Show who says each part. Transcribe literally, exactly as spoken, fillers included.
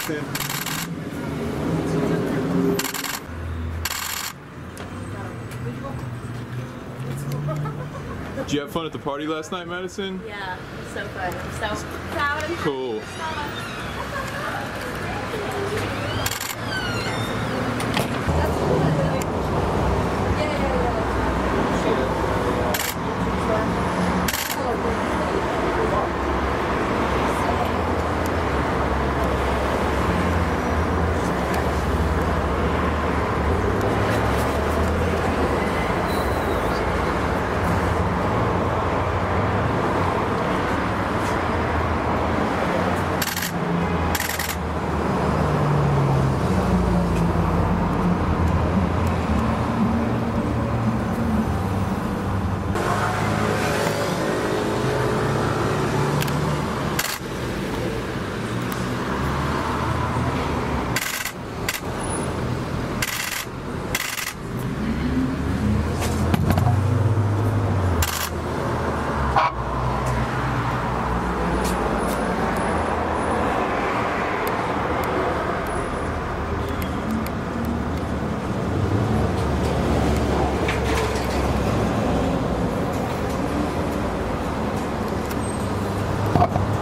Speaker 1: Madison.
Speaker 2: Did you have fun at the party last night, Madison?
Speaker 3: Yeah, it was so fun. I'm so proud of you.
Speaker 2: Cool.
Speaker 1: Up.